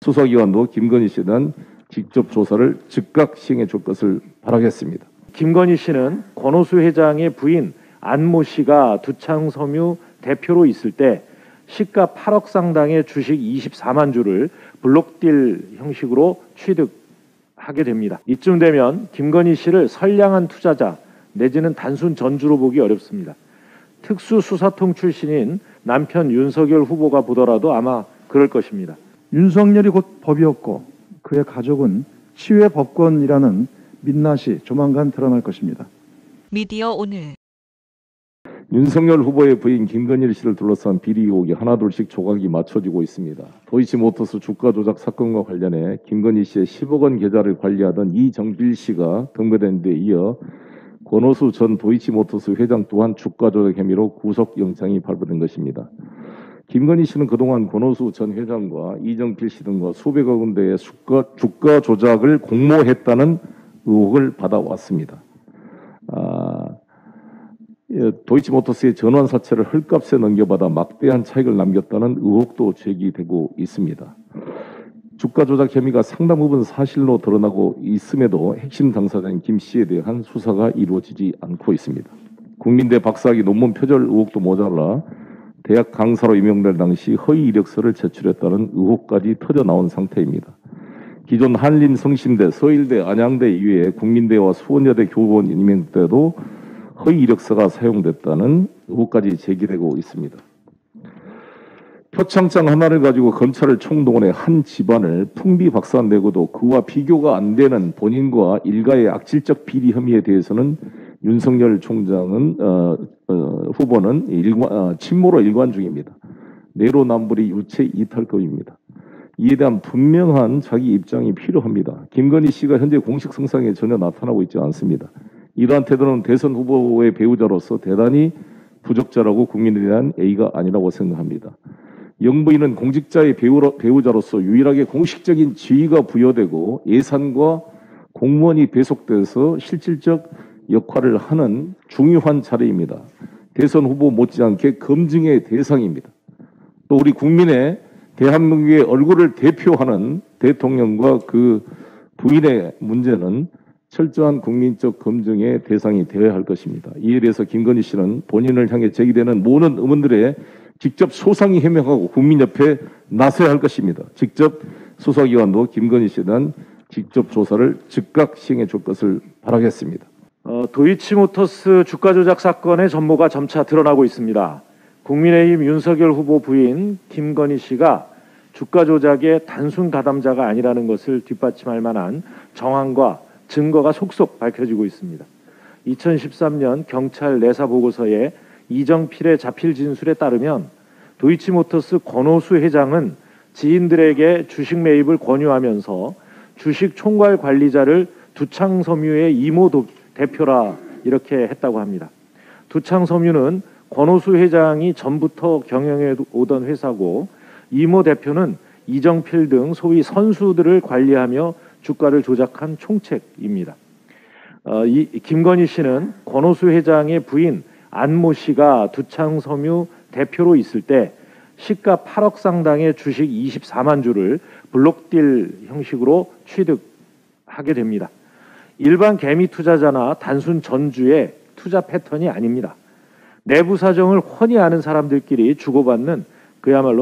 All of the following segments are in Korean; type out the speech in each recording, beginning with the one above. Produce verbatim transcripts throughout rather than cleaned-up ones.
수사기관도 김건희 씨에 대한 직접 조사를 즉각 시행해 줄 것을 바라겠습니다. 김건희 씨는 권오수 회장의 부인 안모 씨가 두창섬유 대표로 있을 때 시가 팔억 상당의 주식 이십사만 주를 블록딜 형식으로 취득하게 됩니다. 이쯤 되면 김건희 씨를 선량한 투자자 내지는 단순 전주로 보기 어렵습니다. 특수수사통 출신인 남편 윤석열 후보가 보더라도 아마 그럴 것입니다. 윤석열이 곧 법이었고 그의 가족은 치유의 법권이라는 민낯이 조만간 드러날 것입니다. 미디어 오늘 윤석열 후보의 부인 김건희 씨를 둘러싼 비리 의혹이 하나둘씩 조각이 맞춰지고 있습니다. 도이치모터스 주가 조작 사건과 관련해 김건희 씨의 십억 원 계좌를 관리하던 이정필 씨가 검거된 데 이어 권오수 전 도이치모터스 회장 또한 주가 조작 혐의로 구속영장이 발부된 것입니다. 김건희 씨는 그동안 권오수 전 회장과 이정필 씨 등과 수백억 원대의 주가, 주가 조작을 공모했다는 의혹을 받아왔습니다. 아, 도이치모터스의 전환 사채를 헐값에 넘겨받아 막대한 차익을 남겼다는 의혹도 제기되고 있습니다. 주가 조작 혐의가 상당 부분 사실로 드러나고 있음에도 핵심 당사자인 김 씨에 대한 수사가 이루어지지 않고 있습니다. 국민대 박사학위 논문 표절 의혹도 모자라 대학 강사로 임용될 당시 허위 이력서를 제출했다는 의혹까지 터져나온 상태입니다. 기존 한림, 성심대, 서일대, 안양대 이외에 국민대와 수원여대 교원 임용 때도 허위 이력서가 사용됐다는 의혹까지 제기되고 있습니다. 표창장 하나를 가지고 검찰을 총동원해 한 집안을 풍비박산내고도 그와 비교가 안 되는 본인과 일가의 악질적 비리 혐의에 대해서는 윤석열 총장은 어, 어, 후보는 일관, 어, 침모로 일관 중입니다. 내로남불이 유체 이탈급입니다. 이에 대한 분명한 자기 입장이 필요합니다. 김건희 씨가 현재 공식 성상에 전혀 나타나고 있지 않습니다. 이러한 태도는 대선 후보의 배우자로서 대단히 부적절하고 국민에 대한 예의가 아니라고 생각합니다. 영부인은 공직자의 배우로, 배우자로서 유일하게 공식적인 지위가 부여되고 예산과 공무원이 배속돼서 실질적 역할을 하는 중요한 자리입니다. 대선 후보 못지않게 검증의 대상입니다. 또 우리 국민의 대한민국의 얼굴을 대표하는 대통령과 그 부인의 문제는 철저한 국민적 검증의 대상이 되어야 할 것입니다. 이에 대해서 김건희 씨는 본인을 향해 제기되는 모든 의문들에 직접 소상히 해명하고 국민 옆에 나서야 할 것입니다. 직접 수사기관도 김건희 씨에 대한 직접 조사를 즉각 시행해 줄 것을 바라겠습니다. 어, 도이치모터스 주가 조작 사건의 전모가 점차 드러나고 있습니다. 국민의힘 윤석열 후보 부인 김건희 씨가 주가 조작의 단순 가담자가 아니라는 것을 뒷받침할 만한 정황과 증거가 속속 밝혀지고 있습니다. 이천십삼 년 경찰 내사 보고서에 이정필의 자필 진술에 따르면 도이치모터스 권오수 회장은 지인들에게 주식 매입을 권유하면서 주식 총괄 관리자를 두창섬유의 이모 대표라 이렇게 했다고 합니다. 두창섬유는 권오수 회장이 전부터 경영해 오던 회사고 이모 대표는 이정필 등 소위 선수들을 관리하며 주가를 조작한 총책입니다. 어, 이 김건희 씨는 권오수 회장의 부인 안모 씨가 두창섬유 대표로 있을 때 시가 팔억 상당의 주식 이십사만 주를 블록딜 형식으로 취득하게 됩니다. 일반 개미 투자자나 단순 전주의 투자 패턴이 아닙니다. 내부 사정을 훤히 아는 사람들끼리 주고받는 그야말로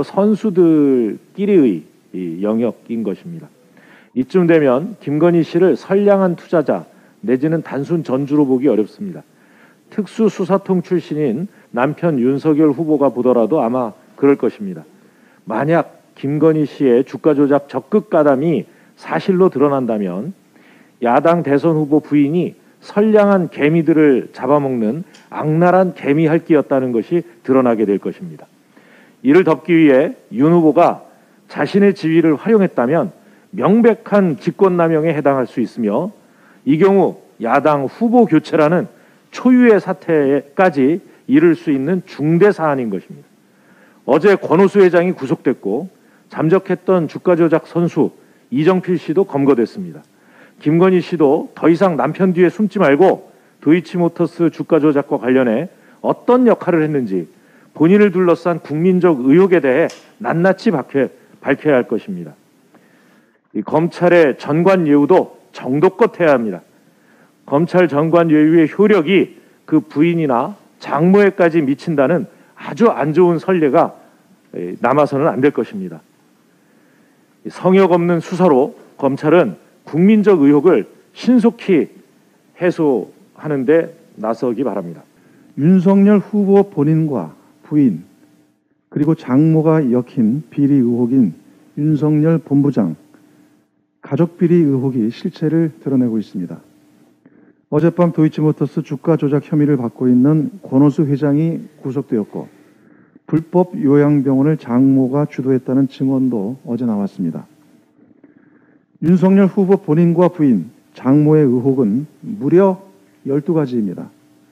선수들끼리의 영역인 것입니다. 이쯤 되면 김건희 씨를 선량한 투자자 내지는 단순 전주로 보기 어렵습니다. 특수수사통 출신인 남편 윤석열 후보가 보더라도 아마 그럴 것입니다. 만약 김건희 씨의 주가 조작 적극 가담이 사실로 드러난다면 야당 대선 후보 부인이 선량한 개미들을 잡아먹는 악랄한 개미 핥기였다는 것이 드러나게 될 것입니다. 이를 덮기 위해 윤 후보가 자신의 지위를 활용했다면 명백한 직권남용에 해당할 수 있으며 이 경우 야당 후보 교체라는 초유의 사태까지 이를 수 있는 중대 사안인 것입니다. 어제 권오수 회장이 구속됐고 잠적했던 주가 조작 선수 이정필 씨도 검거됐습니다. 김건희 씨도 더 이상 남편 뒤에 숨지 말고 도이치모터스 주가 조작과 관련해 어떤 역할을 했는지 본인을 둘러싼 국민적 의혹에 대해 낱낱이 밝혀, 밝혀야 할 것입니다. 이 검찰의 전관 예우도 정도껏 해야 합니다. 검찰 전관 예우의 효력이 그 부인이나 장모에까지 미친다는 아주 안 좋은 선례가 남아서는 안 될 것입니다. 성역 없는 수사로 검찰은 국민적 의혹을 신속히 해소하는 데 나서기 바랍니다. 윤석열 후보 본인과 부인 그리고 장모가 엮인 비리 의혹인 윤석열 본부장 가족 비리 의혹이 실체를 드러내고 있습니다. 어젯밤 도이치모터스 주가 조작 혐의를 받고 있는 권오수 회장이 구속되었고 불법 요양병원을 장모가 주도했다는 증언도 어제 나왔습니다. 윤석열 후보 본인과 부인, 장모의 의혹은 무려 열두 가지입니다.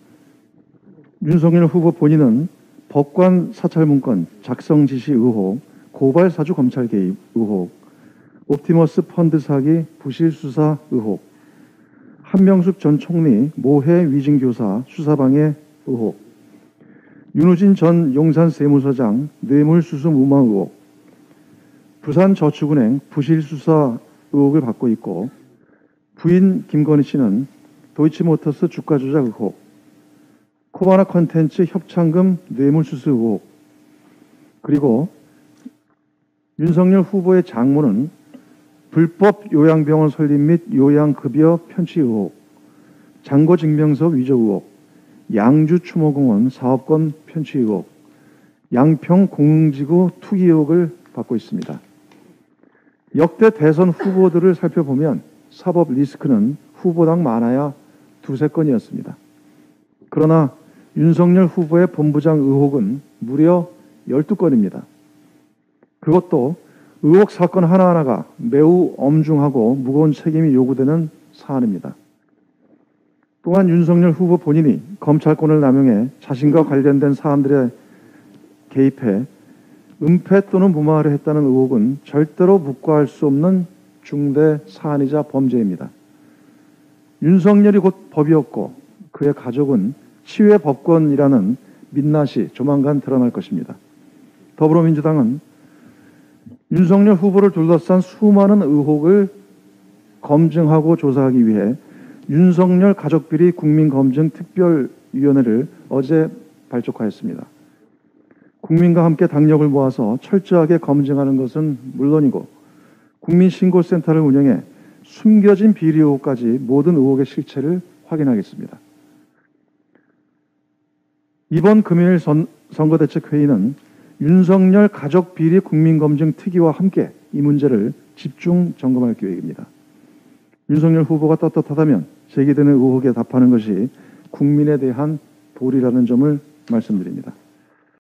윤석열 후보 본인은 법관 사찰 문건 작성 지시 의혹, 고발 사주 검찰 개입 의혹, 옵티머스 펀드 사기 부실 수사 의혹, 한명숙 전 총리 모해 위증 교사 수사방해 의혹, 윤우진 전 용산 세무서장 뇌물수수 무마 의혹, 부산저축은행 부실 수사 의혹을 받고 있고, 부인 김건희 씨는 도이치모터스 주가 조작 의혹, 코바나 컨텐츠 협찬금 뇌물수수 의혹, 그리고 윤석열 후보의 장모는 불법 요양병원 설립 및 요양급여 편취 의혹, 잔고증명서 위조 의혹, 양주 추모공원 사업권 편취 의혹, 양평 공흥지구 투기 의혹을 받고 있습니다. 역대 대선 후보들을 살펴보면 사법 리스크는 후보당 많아야 두세 건이었습니다. 그러나 윤석열 후보의 본부장 의혹은 무려 열두 건입니다. 그것도 의혹 사건 하나하나가 매우 엄중하고 무거운 책임이 요구되는 사안입니다. 또한 윤석열 후보 본인이 검찰권을 남용해 자신과 관련된 사안들에 개입해 은폐 또는 무마를 했다는 의혹은 절대로 묵과할 수 없는 중대 사안이자 범죄입니다. 윤석열이 곧 법이었고 그의 가족은 치외 법권이라는 민낯이 조만간 드러날 것입니다. 더불어민주당은 윤석열 후보를 둘러싼 수많은 의혹을 검증하고 조사하기 위해 윤석열 가족비리 국민검증특별위원회를 어제 발족하였습니다. 국민과 함께 당력을 모아서 철저하게 검증하는 것은 물론이고 국민신고센터를 운영해 숨겨진 비리 의혹까지 모든 의혹의 실체를 확인하겠습니다. 이번 금요일 선, 선거대책회의는 윤석열 가족비리 국민검증특위와 함께 이 문제를 집중 점검할 계획입니다. 윤석열 후보가 떳떳하다면 제기되는 의혹에 답하는 것이 국민에 대한 도리라는 점을 말씀드립니다.